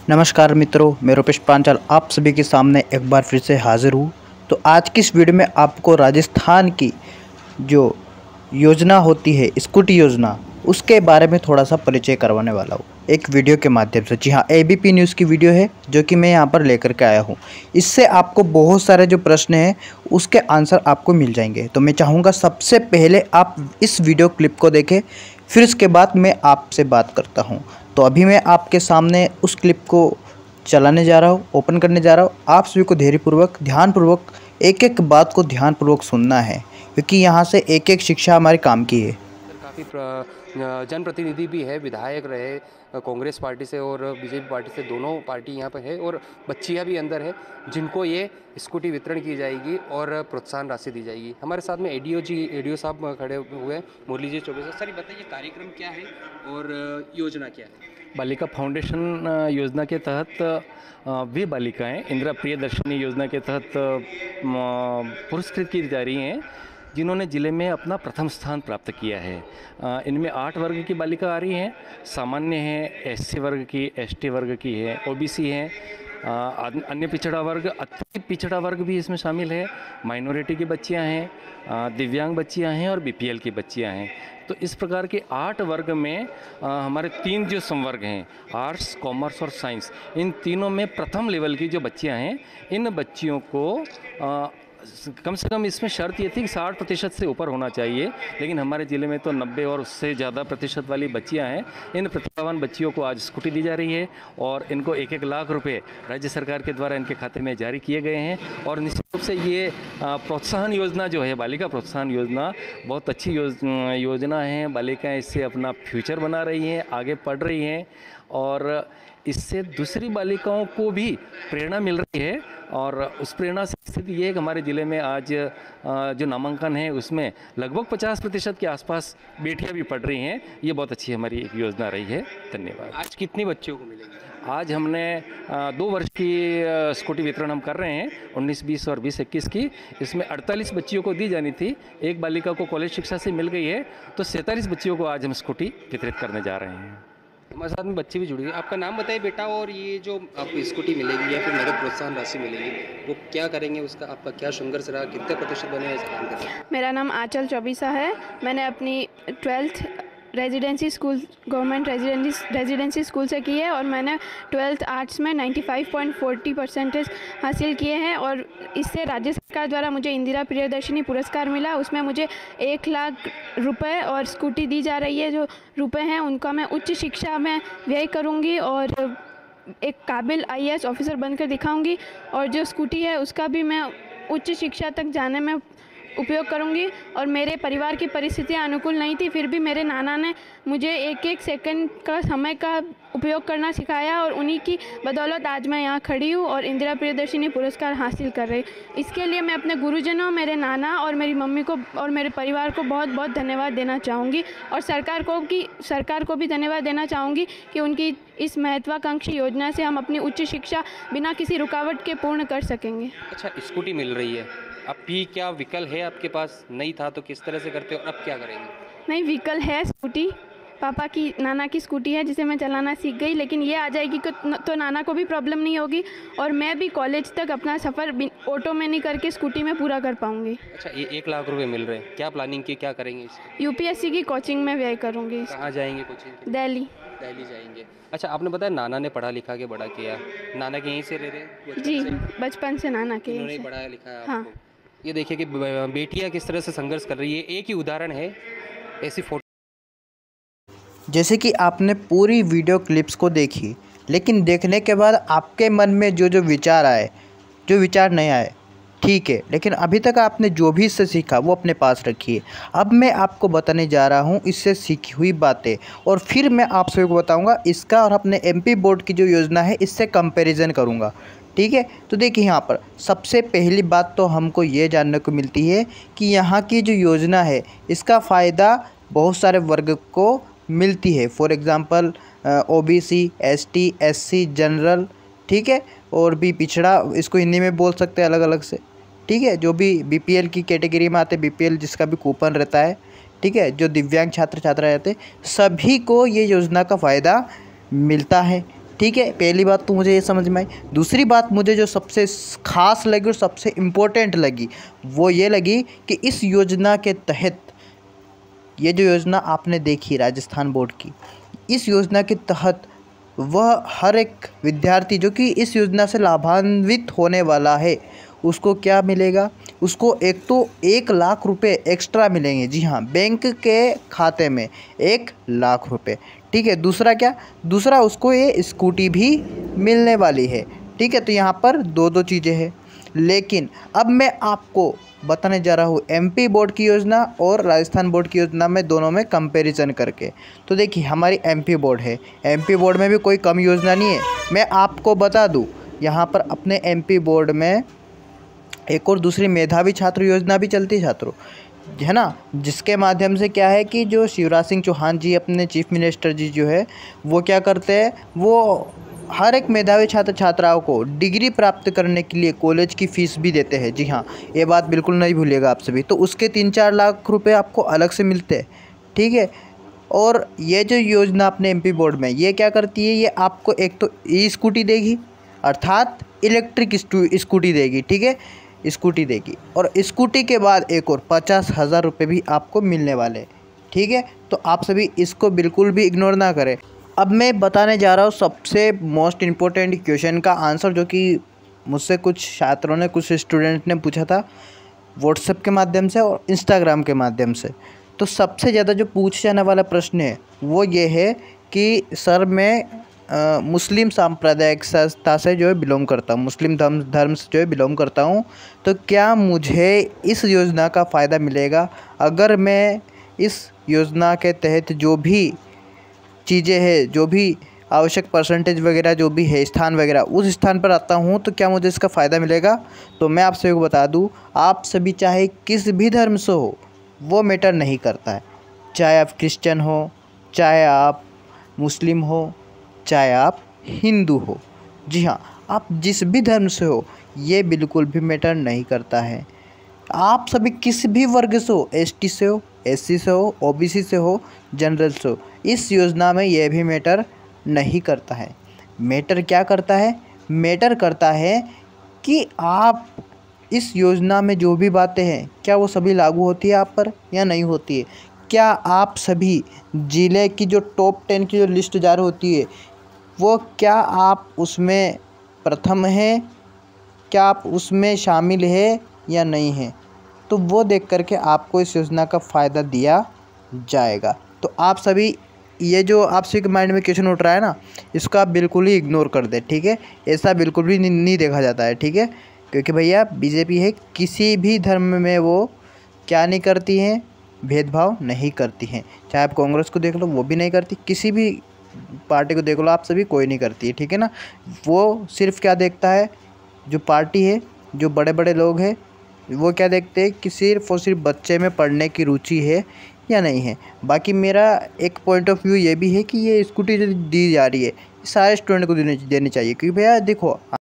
नमस्कार मित्रों, मैं रूपेश पांचाल आप सभी के सामने एक बार फिर से हाजिर हूँ। तो आज की इस वीडियो में आपको राजस्थान की जो योजना होती है स्कूटी योजना, उसके बारे में थोड़ा सा परिचय करवाने वाला हूँ एक वीडियो के माध्यम से। जी हाँ, एबीपी न्यूज़ की वीडियो है जो कि मैं यहाँ पर लेकर के आया हूँ। इससे आपको बहुत सारे जो प्रश्न हैं उसके आंसर आपको मिल जाएंगे। तो मैं चाहूँगा सबसे पहले आप इस वीडियो क्लिप को देखें, फिर उसके बाद मैं आपसे बात करता हूँ। तो अभी मैं आपके सामने उस क्लिप को चलाने जा रहा हूँ, ओपन करने जा रहा हूँ। आप सभी को धैर्यपूर्वक ध्यानपूर्वक एक एक बात को ध्यानपूर्वक सुनना है, क्योंकि यहाँ से एक एक शिक्षा हमारे काम की है। काफ़ी जनप्रतिनिधि भी है, विधायक रहे कांग्रेस पार्टी से और बीजेपी पार्टी से, दोनों पार्टी यहाँ पर है और बच्चियाँ भी अंदर है जिनको ये स्कूटी वितरण की जाएगी और प्रोत्साहन राशि दी जाएगी। हमारे साथ में एडीओ साहब खड़े हुए हैं, मुरली जी चौबे सर। ये बताइए कार्यक्रम क्या है और योजना क्या है? बालिका फाउंडेशन योजना के तहत वे बालिकाएं इंदिरा प्रियदर्शिनी योजना के तहत पुरस्कृत की जा रही हैं जिन्होंने ज़िले में अपना प्रथम स्थान प्राप्त किया है। इनमें 8 वर्ग की बालिका आ रही हैं, सामान्य है, एससी वर्ग की, एसटी वर्ग की है, ओबीसी है, अन्य पिछड़ा वर्ग, अति पिछड़ा वर्ग भी इसमें शामिल है, माइनॉरिटी की बच्चियां हैं, दिव्यांग बच्चियां हैं और बीपीएल की बच्चियां हैं। तो इस प्रकार के 8 वर्ग में हमारे 3 जो संवर्ग हैं, आर्ट्स, कॉमर्स और साइंस, इन तीनों में प्रथम लेवल की जो बच्चियां हैं, इन बच्चियों को कम से कम इसमें शर्त ये थी कि 60% से ऊपर होना चाहिए, लेकिन हमारे ज़िले में तो 90 और उससे ज़्यादा प्रतिशत वाली बच्चियां हैं। इन प्रतिभावान बच्चियों को आज स्कूटी दी जा रही है और इनको 1-1 लाख रुपए राज्य सरकार के द्वारा इनके खाते में जारी किए गए हैं। और निश्चित रूप से ये प्रोत्साहन योजना जो है, बालिका प्रोत्साहन योजना, बहुत अच्छी योजना है। बालिकाएँ इससे अपना फ्यूचर बना रही हैं, आगे पढ़ रही हैं और इससे दूसरी बालिकाओं को भी प्रेरणा मिल रही है। और उस प्रेरणा से स्थिति ये है कि हमारे ज़िले में आज जो नामांकन है उसमें लगभग 50% के आसपास बेटियां भी पढ़ रही हैं। ये बहुत अच्छी हमारी एक योजना रही है। धन्यवाद। आज कितनी बच्चियों को मिलेगी? आज हमने 2 वर्ष की स्कूटी वितरण हम कर रहे हैं, 19-20 और 20-21 की। इसमें 48 बच्चियों को दी जानी थी, एक बालिका को कॉलेज शिक्षा से मिल गई है, तो 47 बच्चियों को आज हम स्कूटी वितरित करने जा रहे हैं। हमारे साथ में बच्चे भी जुड़ी हुई है। आपका नाम बताइए बेटा, और ये जो आपको स्कूटी मिलेगी या फिर नगद प्रोत्साहन राशि मिलेगी, वो क्या करेंगे, उसका आपका क्या संघर्ष रहा, कितने प्रतिशत बने ऐसा काम करें? मेरा नाम आंचल चौबीसा है। मैंने अपनी 12th residency school, government residency school से की है और मैंने 12th आर्ट्स में 95.40% हासिल किए हैं। और इससे राज्य सरकार द्वारा मुझे इंदिरा प्रियदर्शिनी पुरस्कार मिला, उसमें मुझे 1 लाख रुपए और स्कूटी दी जा रही है। जो रुपए हैं उनका मैं उच्च शिक्षा में व्यय करूँगी और एक काबिल IAS ऑफिसर बनकर दिखाऊंगी। और जो स्कूटी है उसका भी मैं उच्च शिक्षा तक जाने में उपयोग करूंगी। और मेरे परिवार की परिस्थितियां अनुकूल नहीं थी, फिर भी मेरे नाना ने मुझे 1-1 सेकंड का समय का उपयोग करना सिखाया और उन्हीं की बदौलत आज मैं यहाँ खड़ी हूँ और इंदिरा प्रियदर्शिनी पुरस्कार हासिल कर रही। इसके लिए मैं अपने गुरुजनों, मेरे नाना और मेरी मम्मी को और मेरे परिवार को बहुत बहुत धन्यवाद देना चाहूँगी। और सरकार को भी धन्यवाद देना चाहूँगी कि उनकी इस महत्वाकांक्षी योजना से हम अपनी उच्च शिक्षा बिना किसी रुकावट के पूर्ण कर सकेंगे। अच्छा, स्कूटी मिल रही है, अब भी क्या व्हीकल है आपके पास? नहीं था तो किस तरह से करते हो, अब क्या करेंगे? नहीं, व्हीकल है, स्कूटी पापा की, नाना की स्कूटी है जिसे मैं चलाना सीख गई, लेकिन ये आ जाएगी तो नाना को भी प्रॉब्लम नहीं होगी और मैं भी कॉलेज तक अपना सफ़र ऑटो में नहीं करके स्कूटी में पूरा कर पाऊँगी। अच्छा, ये 1 लाख रुपए मिल रहे हैं, क्या प्लानिंग की, क्या करेंगे इसकी? UPSC की कोचिंग में व्यय करूँगी। कहाँ जाएंगे कोचिंग? दिल्ली जाएंगे। अच्छा, आपने बताया नाना ने पढ़ा लिखा के बड़ा किया, नाना के यहीं से रह रहे? जी, बचपन से नाना के उन्होंने पढ़ाया लिखा है हाँ। आपको। ये देखिए कि बेटियां किस तरह से संघर्ष कर रही है, एक ही उदाहरण है। ऐसी फोटो जैसे कि आपने पूरी वीडियो क्लिप्स को देखी, लेकिन देखने के बाद आपके मन में जो जो विचार आए, जो विचार नहीं आए, ठीक है, लेकिन अभी तक आपने जो भी इससे सीखा वो अपने पास रखिए। अब मैं आपको बताने जा रहा हूँ इससे सीखी हुई बातें, और फिर मैं आप सभी को बताऊँगा इसका और अपने MP बोर्ड की जो योजना है इससे कंपैरिजन करूँगा। ठीक है, तो देखिए यहाँ पर सबसे पहली बात तो हमको ये जानने को मिलती है कि यहाँ की जो योजना है इसका फ़ायदा बहुत सारे वर्ग को मिलती है। For example OBC, ST, SC, general, ठीक है, और भी पिछड़ा, इसको हिंदी में बोल सकते हैं अलग अलग से। ठीक है, जो भी BPL की कैटेगरी में आते हैं, BPL जिसका भी कूपन रहता है, ठीक है, जो दिव्यांग छात्र छात्रा रहते हैं, सभी को ये योजना का फ़ायदा मिलता है। ठीक है, पहली बात तो मुझे ये समझ में आई। दूसरी बात मुझे जो सबसे ख़ास लगी और सबसे इम्पोर्टेंट लगी वो ये लगी कि इस योजना के तहत, ये जो योजना आपने देखी राजस्थान बोर्ड की, इस योजना के तहत वह हर एक विद्यार्थी जो कि इस योजना से लाभान्वित होने वाला है उसको क्या मिलेगा, उसको एक तो 1 लाख रुपए एक्स्ट्रा मिलेंगे। जी हाँ, बैंक के खाते में 1 लाख रुपए। ठीक है, दूसरा क्या, दूसरा उसको ये स्कूटी भी मिलने वाली है। ठीक है, तो यहाँ पर दो चीज़ें हैं। लेकिन अब मैं आपको बताने जा रहा हूँ एमपी बोर्ड की योजना और राजस्थान बोर्ड की योजना में, दोनों में कंपैरिजन करके। तो देखिए, हमारी एमपी बोर्ड है, एमपी बोर्ड में भी कोई कम योजना नहीं है। मैं आपको बता दूँ, यहाँ पर अपने एमपी बोर्ड में एक और दूसरी मेधावी छात्र योजना भी चलती है छात्रों, है ना, जिसके माध्यम से क्या है कि जो शिवराज सिंह चौहान जी अपने चीफ मिनिस्टर जी जो है वो क्या करते हैं, वो हर एक मेधावी छात्र छात्राओं को डिग्री प्राप्त करने के लिए कॉलेज की फ़ीस भी देते हैं। जी हाँ, ये बात बिल्कुल नहीं भूलिएगा आप सभी। तो उसके 3-4 लाख रुपए आपको अलग से मिलते हैं। ठीक है, और ये जो योजना अपने एमपी बोर्ड में ये क्या करती है, ये आपको एक तो ई स्कूटी देगी, अर्थात इलेक्ट्रिक स्कूटी देगी। ठीक है, स्कूटी देगी, और स्कूटी के बाद एक और 50,000 रुपये भी आपको मिलने वाले। ठीक है, तो आप सभी इसको बिल्कुल भी इग्नोर ना करें। अब मैं बताने जा रहा हूँ सबसे मोस्ट इम्पोर्टेंट क्वेश्चन का आंसर, जो कि मुझसे कुछ छात्रों ने, कुछ स्टूडेंट ने पूछा था व्हाट्सएप के माध्यम से और इंस्टाग्राम के माध्यम से। तो सबसे ज़्यादा जो पूछे जाने वाला प्रश्न है वो ये है कि सर मैं मुस्लिम सांप्रदायिक संस्था से जो है बिलोंग करता हूँ, मुस्लिम धर्म से जो है बिलोंग करता हूँ, तो क्या मुझे इस योजना का फ़ायदा मिलेगा अगर मैं इस योजना के तहत जो भी चीज़ें हैं, जो भी आवश्यक परसेंटेज वगैरह जो भी है, स्थान वगैरह, उस स्थान पर आता हूँ, तो क्या मुझे इसका फ़ायदा मिलेगा? तो मैं आप सभी को बता दूँ, आप सभी चाहे किस भी धर्म से हो वो मैटर नहीं करता है। चाहे आप क्रिश्चियन हो, चाहे आप मुस्लिम हो, चाहे आप हिंदू हो, जी हाँ, आप जिस भी धर्म से हो ये बिल्कुल भी मैटर नहीं करता है। आप सभी किसी भी वर्ग से हो, एसटी से हो, एससी से हो, ओबीसी से हो, जनरल से हो, इस योजना में यह भी मैटर नहीं करता है। मैटर क्या करता है? मैटर करता है कि आप इस योजना में जो भी बातें हैं क्या वो सभी लागू होती है आप पर या नहीं होती है। क्या आप सभी ज़िले की जो टॉप 10 की जो लिस्ट जारी होती है वो क्या आप उसमें प्रथम हैं, क्या आप उसमें शामिल है या नहीं है, तो वो देख करके आपको इस योजना का फ़ायदा दिया जाएगा। तो आप सभी ये जो आप सभी के माइंड में क्वेश्चन उठ रहा है ना, इसको आप बिल्कुल ही इग्नोर कर दें। ठीक है, ऐसा बिल्कुल भी नहीं देखा जाता है। ठीक है, क्योंकि भैया बीजेपी है, किसी भी धर्म में वो क्या नहीं करती हैं, भेदभाव नहीं करती हैं। चाहे आप कांग्रेस को देख लो वो भी नहीं करती, किसी भी पार्टी को देख लो आप सभी, कोई नहीं करती है। ठीक है ना, वो सिर्फ क्या देखता है, जो पार्टी है, जो बड़े बड़े लोग हैं, वो क्या देखते हैं कि सिर्फ और सिर्फ बच्चे में पढ़ने की रुचि है या नहीं है। बाकी मेरा एक पॉइंट ऑफ व्यू ये भी है कि ये स्कूटी जो दी जा रही है सारे स्टूडेंट को देनी चाहिए, क्योंकि भैया देखो